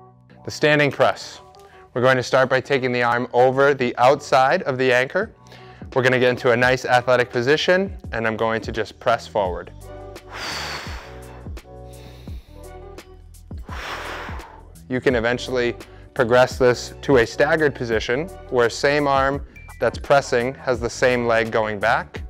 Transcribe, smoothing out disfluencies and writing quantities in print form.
The standing press. We're going to start by taking the arm over the outside of the anchor. We're going to get into a nice athletic position, and I'm going to just press forward. You can eventually progress this to a staggered position where same arm that's pressing has the same leg going back.